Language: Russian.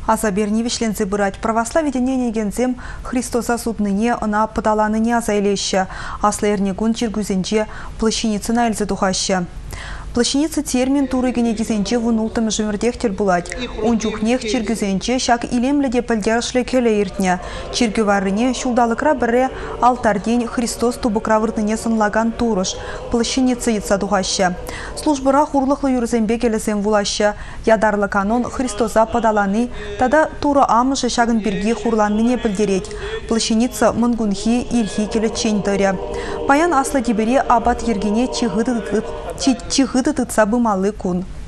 Азаберни вишлензе бырать православие негензем Христоса судныне она подаланыне азайлеща, аслерне гун чиргузенче плащаницы на эльзе тухаща. Плащаница термин туры генедизенче вунултым жемердех тербулать. Он чухнех чиргузенче шак илемледе пальдершле келе иртня. Чиргуварыне шулдалыкра бірре алтардень Христос тубыкравыртыне сынлаган турыш. Плащаница яйца тухаща. Службыра хурлыхлы юрзембе келесем вулаща. Ядарлы канон Христоса подаланы, тада тура амышы шагын бирги хурланныне пальдереть. Плащаница мангунхи илхи келечень тыря. Паян аслы дебере абат ергене чихыды тытса бымалы кун.